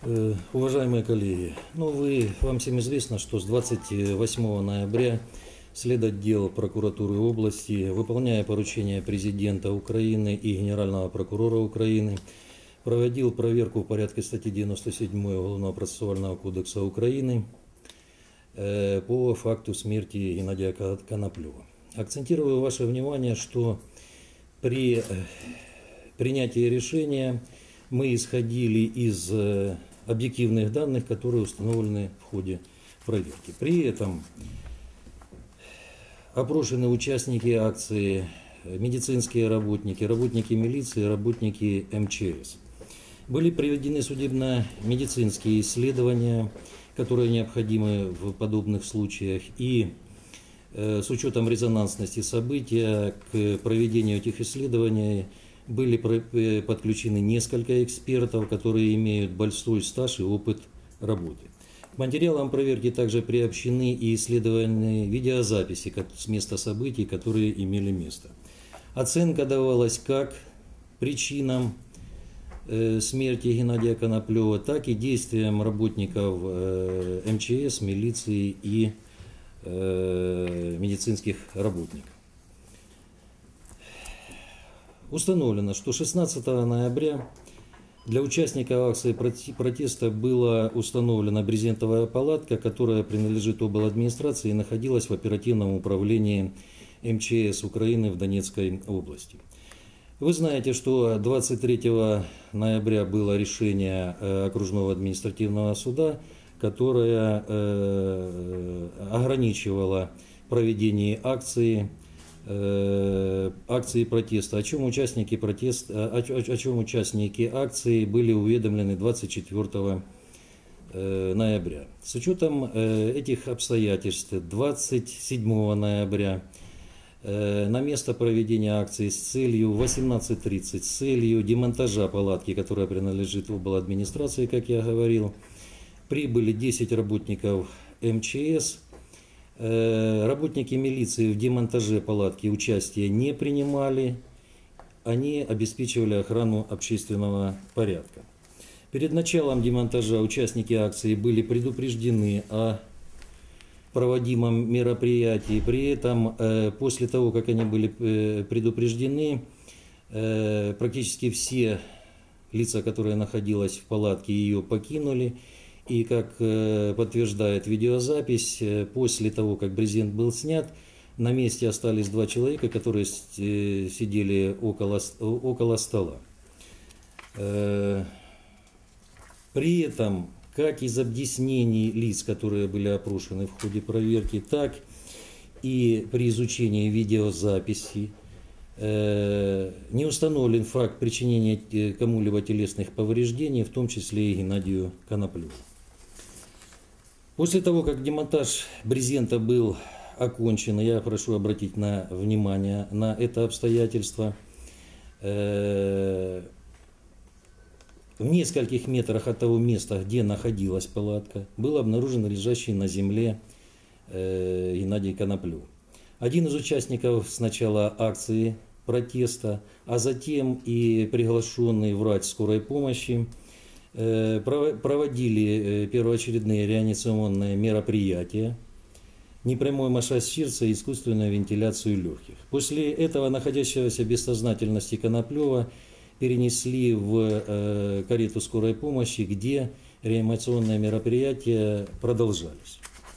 Уважаемые коллеги, вам всем известно, что с 28 ноября следотдел прокуратуры области, выполняя поручения президента Украины и генерального прокурора Украины, проводил проверку в порядке статьи 97 Уголовного процессуального кодекса Украины по факту смерти Геннадия Коноплева. Акцентирую ваше внимание, что при принятии решения мы исходили из объективных данных, которые установлены в ходе проверки. При этом опрошены участники акции, медицинские работники, работники милиции, работники МЧС. Были проведены судебно-медицинские исследования, которые необходимы в подобных случаях, и с учетом резонансности события к проведению этих исследований были подключены несколько экспертов, которые имеют большой стаж и опыт работы. К материалам проверки также приобщены и исследованы видеозаписи с места событий, которые имели место. Оценка давалась как причинам смерти Геннадия Коноплева, так и действиям работников МЧС, милиции и медицинских работников. Установлено, что 16 ноября для участников акции протеста была установлена брезентовая палатка, которая принадлежит обладминистрации и находилась в оперативном управлении МЧС Украины в Донецкой области. Вы знаете, что 23 ноября было решение окружного административного суда, которое ограничивало проведение акции протеста, о чем участники акции были уведомлены 24 ноября. С учетом этих обстоятельств 27 ноября на место проведения акции с целью 18:30, с целью демонтажа палатки, которая принадлежит обладминистрации, как я говорил, прибыли 10 работников МЧС. Работники милиции в демонтаже палатки участия не принимали, они обеспечивали охрану общественного порядка. Перед началом демонтажа участники акции были предупреждены о проводимом мероприятии. При этом, после того, как они были предупреждены, практически все лица, которые находились в палатке, ее покинули. И, как подтверждает видеозапись, после того, как брезент был снят, на месте остались 2 человека, которые сидели около стола. При этом, как из объяснений лиц, которые были опрошены в ходе проверки, так и при изучении видеозаписи, не установлен факт причинения кому-либо телесных повреждений, в том числе и Геннадию Коноплеву. После того, как демонтаж брезента был окончен, я прошу обратить внимание на это обстоятельство, в нескольких метрах от того места, где находилась палатка, был обнаружен лежащий на земле Геннадий Коноплев. Один из участников сначала акции протеста, а затем и приглашенный врач скорой помощи проводили первоочередные реанимационные мероприятия, непрямой массаж сердца и искусственную вентиляцию легких. После этого находящегося без сознательности Коноплева перенесли в карету скорой помощи, где реанимационные мероприятия продолжались.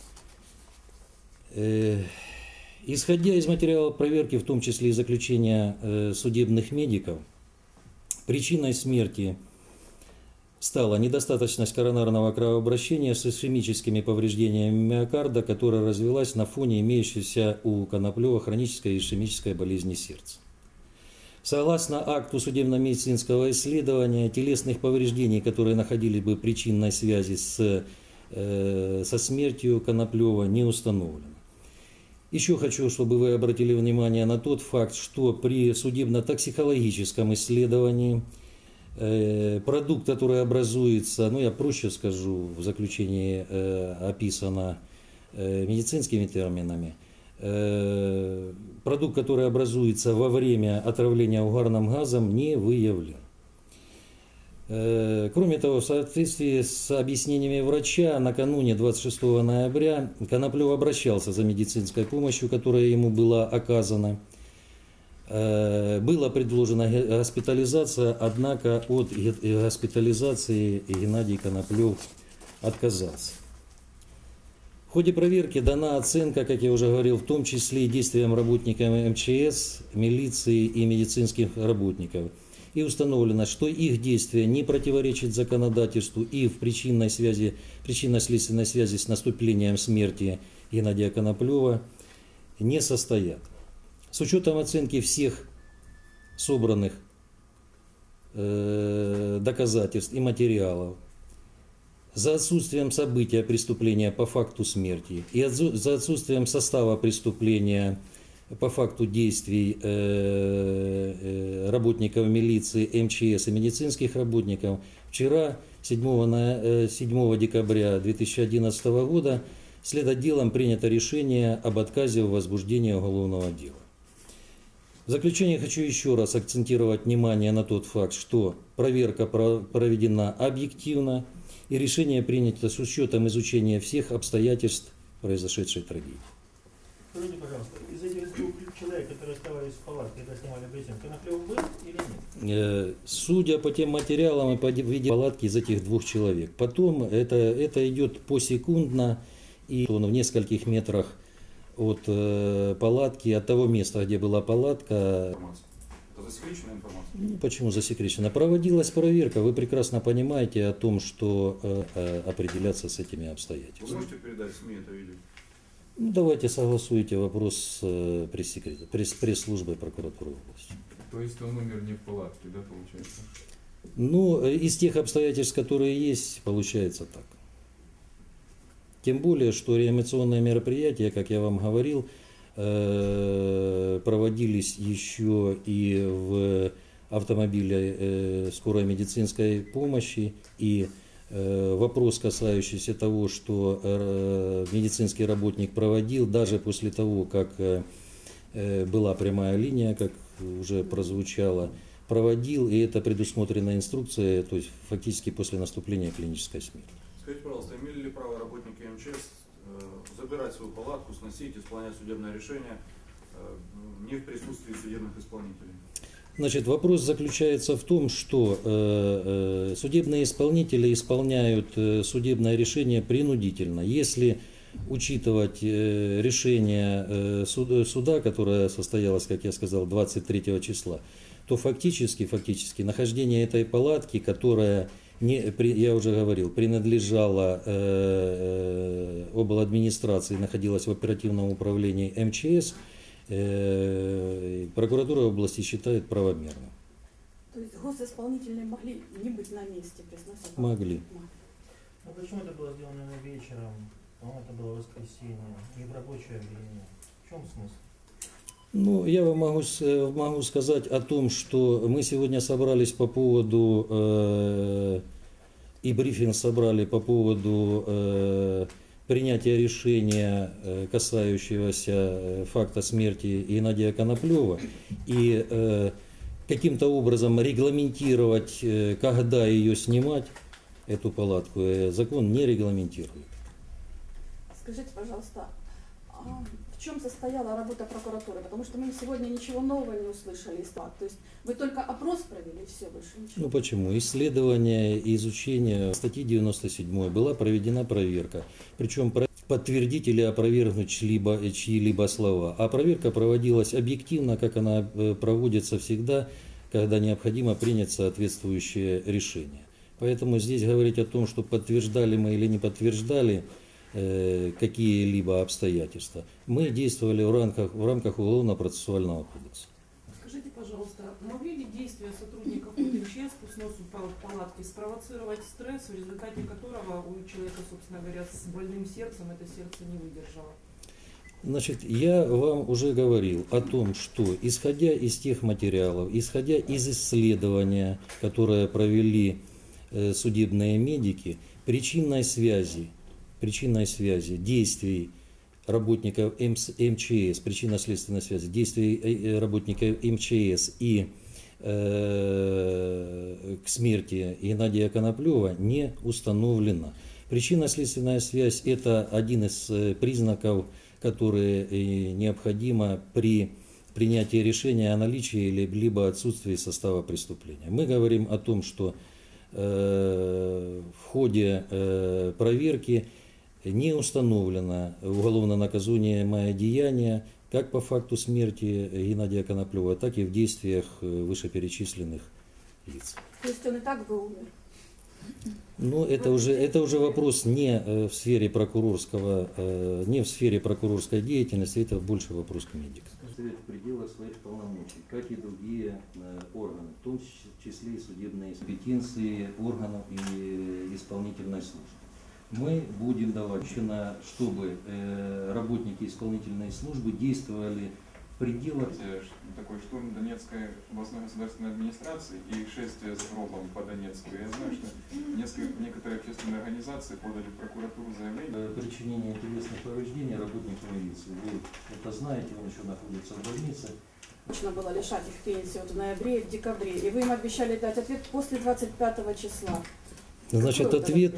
Исходя из материалов проверки, в том числе и заключения судебных медиков, причиной смерти стала недостаточность коронарного кровообращения с ишемическими повреждениями миокарда, которая развилась на фоне имеющейся у Коноплева хронической ишемической болезни сердца. Согласно акту судебно-медицинского исследования, телесных повреждений, которые находили бы причинной связи со смертью Коноплева, не установлено. Еще хочу, чтобы вы обратили внимание на тот факт, что при судебно-токсикологическом исследовании продукт, который образуется, я проще скажу, в заключении описано медицинскими терминами, продукт, который образуется во время отравления угарным газом, не выявлен. Кроме того, в соответствии с объяснениями врача, накануне 26 ноября Коноплев обращался за медицинской помощью, которая ему была оказана. Была предложена госпитализация, однако от госпитализации Геннадий Коноплев отказался. В ходе проверки дана оценка, как я уже говорил, в том числе и действиям работников МЧС, милиции и медицинских работников. И установлено, что их действия не противоречат законодательству и в причинно-следственной связи с наступлением смерти Геннадия Коноплева не состоят. С учетом оценки всех собранных доказательств и материалов, за отсутствием события преступления по факту смерти и за отсутствием состава преступления по факту действий работников милиции, МЧС и медицинских работников, вчера, 7 декабря 2011 года, следотделом принято решение об отказе в возбуждении уголовного дела. В заключение хочу еще раз акцентировать внимание на тот факт, что проверка проведена объективно и решение принято с учетом изучения всех обстоятельств произошедшей трагедии. Скажите, пожалуйста, из этих двух человек, которые оставались в палатке, когда снимали брезент, Коноплев был или нет? Судя по тем материалам и по виде палатки из этих двух человек. Потом это идет посекундно, и он в нескольких метрах от палатки, от того места, где была палатка. Это засекреченная информация? Ну, почему засекречена? Проводилась проверка. Вы прекрасно понимаете о том, что определяться с этими обстоятельствами. Вы можете передать СМИ это видео? Ну, давайте согласуйте вопрос с пресс-службой прокуратуры области. То есть он умер не в палатке, да, получается? Ну, из тех обстоятельств, которые есть, получается так. Тем более, что реанимационные мероприятия, как я вам говорил, проводились еще и в автомобиле скорой медицинской помощи, и вопрос, касающийся того, что медицинский работник проводил, даже после того, как была прямая линия, как уже прозвучало, проводил, и это предусмотрена инструкция, то есть фактически после наступления клинической смерти. Скажите, пожалуйста, имели ли право работники МЧС забирать свою палатку, сносить, исполнять судебное решение не в присутствии судебных исполнителей? Значит, вопрос заключается в том, что судебные исполнители исполняют судебное решение принудительно. Если учитывать решение суда, которое состоялось, как я сказал, 23 числа, то фактически нахождение этой палатки, которая, я уже говорил, принадлежала обладминистрации, находилась в оперативном управлении МЧС, прокуратура области считает правомерным. То есть госисполнительные могли не быть на месте при сносе? Могли. А почему это было сделано вечером? По-моему, это было воскресенье, не в рабочее время. В чем смысл? Ну, я вам могу сказать о том, что мы сегодня собрались по поводу, и брифинг собрали по поводу принятия решения, касающегося факта смерти Геннадия Коноплева, и каким-то образом регламентировать, когда ее снимать, эту палатку, закон не регламентирует. Скажите, пожалуйста, в чем состояла работа прокуратуры? Потому что мы сегодня ничего нового не услышали. То есть вы только опрос провели, все, больше ничего? Ну почему? Исследование и изучение статьи 97 была проведена проверка. Причем подтвердить или опровергнуть чьи-либо слова. А проверка проводилась объективно, как она проводится всегда, когда необходимо принять соответствующее решение. Поэтому здесь говорить о том, что подтверждали мы или не подтверждали какие-либо обстоятельства. Мы действовали в рамках Уголовно-процессуального кодекса. Скажите, пожалуйста, могли ли действия сотрудников МЧС по сносу палатки спровоцировать стресс, в результате которого у человека, собственно говоря, с больным сердцем это сердце не выдержало? Значит, я вам уже говорил о том, что исходя из тех материалов, исходя из исследования, которое провели судебные медики, причинной связи действий работников МЧС, причинно-следственной связи действий работников МЧС и к смерти Геннадия Коноплева не установлена. Причинно-следственная связь – это один из признаков, которые необходимо при принятии решения о наличии либо отсутствии состава преступления. Мы говорим о том, что в ходе проверки не установлено уголовно наказуемое деяние как по факту смерти Геннадия Коноплева, так и в действиях вышеперечисленных лиц. То есть он и так бы умер. Но это уже вопрос не в сфере прокурорской деятельности, это больше вопрос к медикам. В пределах своих полномочий, как и другие органы, в том числе и судебные компетенции органов и исполнительной службы. Мы будем давать, чтобы работники исполнительной службы действовали в пределах. Такой штурм Донецкой областной государственной администрации и шествие с гробом по Донецку. Я знаю, что некоторые общественные организации подали в прокуратуру заявление. Причинение телесных повреждений работнику милиции. Вы это знаете, он еще находится в больнице. Нужно было лишать их пенсии вот в ноябре и в декабре. И вы им обещали дать ответ после 25 числа. Значит, ответ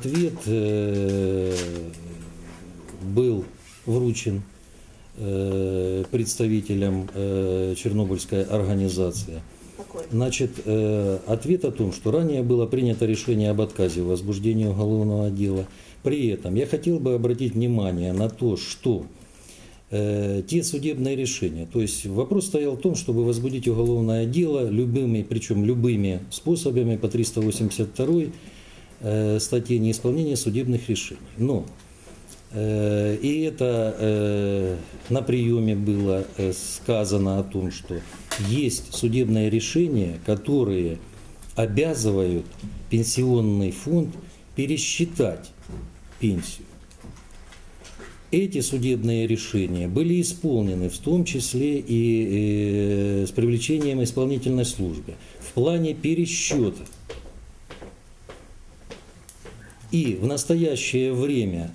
был вручен представителям Чернобыльской организации. Какой? Значит, ответ о том, что ранее было принято решение об отказе в возбуждении уголовного дела. При этом я хотел бы обратить внимание на то, что те судебные решения, то есть вопрос стоял в том, чтобы возбудить уголовное дело причем любыми способами по 382 статье неисполнения судебных решений. Но и это на приеме было сказано о том, что есть судебные решения, которые обязывают пенсионный фонд пересчитать пенсию. Эти судебные решения были исполнены, в том числе и с привлечением исполнительной службы, в плане пересчета. И в настоящее время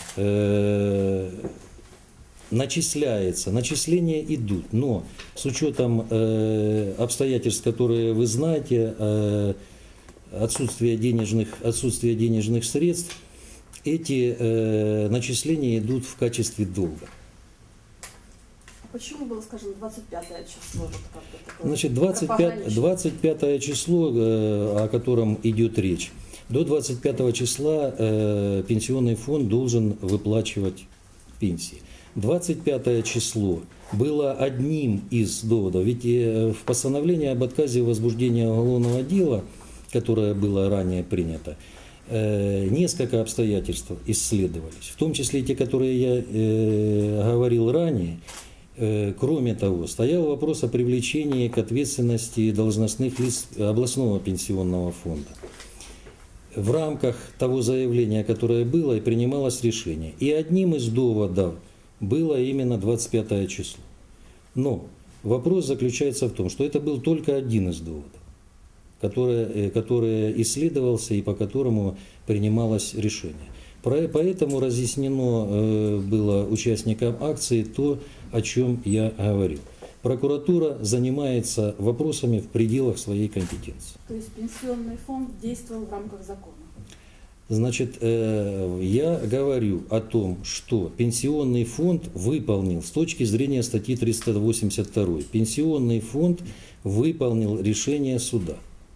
начисления идут, но с учетом обстоятельств, которые вы знаете, отсутствие денежных средств, эти начисления идут в качестве долга. Почему было, скажем, 25 число? Вот как-то такое Значит, пропагандище? 25 число, о котором идет речь, до 25 числа пенсионный фонд должен выплачивать пенсии. 25 число было одним из доводов, ведь в постановлении об отказе возбуждения уголовного дела, которое было ранее принято, несколько обстоятельств исследовались, в том числе и те, которые я говорил ранее. Кроме того, стоял вопрос о привлечении к ответственности должностных лиц областного пенсионного фонда. В рамках того заявления, которое было, и принималось решение. И одним из доводов было именно 25 число. Но вопрос заключается в том, что это был только один из доводов, который исследовался и по которому принималось решение. Поэтому разъяснено было участникам акции то, о чем я говорил. Прокуратура занимается вопросами в пределах своей компетенции. То есть пенсионный фонд действовал в рамках закона? Значит, я говорю о том, что пенсионный фонд выполнил с точки зрения статьи 382. Пенсионный фонд выполнил решение суда.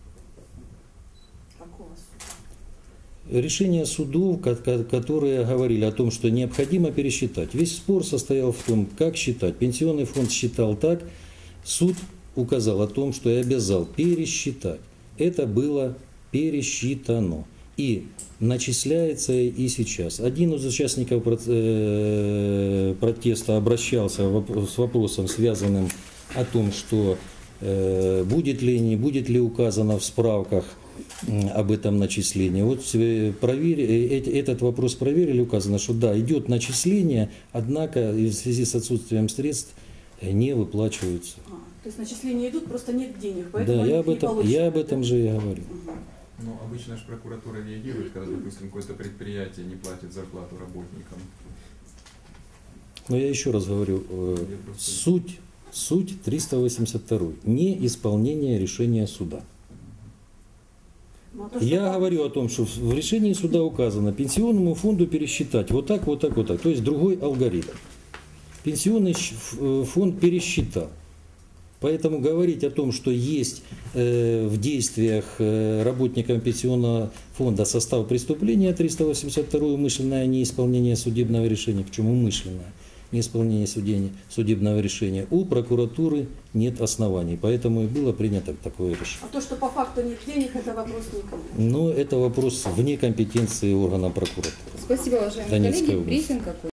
Какого суда? Решения судов, которые говорили о том, что необходимо пересчитать. Весь спор состоял в том, как считать. Пенсионный фонд считал так, суд указал о том, что и обязал пересчитать. Это было пересчитано. И начисляется и сейчас. Один из участников протеста обращался с вопросом, связанным о том, что будет ли указано в справках об этом начислении. Вот этот вопрос проверили, указано, что да, идет начисление, однако в связи с отсутствием средств не выплачиваются. То есть начисления идут, просто нет денег, поэтому Да, они я не получены, об этом же и говорю. Мгм. Ну, обычно же прокуратура реагирует, когда, допустим, какое-то предприятие не платит зарплату работникам. Но я еще раз говорю, суть Суть 382. Неисполнение решения суда. Ну, а то, что Я там- говорю о том, что в решении суда указано пенсионному фонду пересчитать вот так, вот так, вот так. То есть другой алгоритм. Пенсионный фонд пересчитал. Поэтому говорить о том, что есть в действиях работникам пенсионного фонда состав преступления 382 умышленное неисполнение судебного решения, почему умышленное неисполнение судебного решения, у прокуратуры нет оснований. Поэтому и было принято такое решение. А то, что по факту нет денег, это вопрос никому. Но это вопрос вне компетенции органа прокуратуры. Спасибо, уважаемые Донецкая коллеги. область. Брифинг окончен.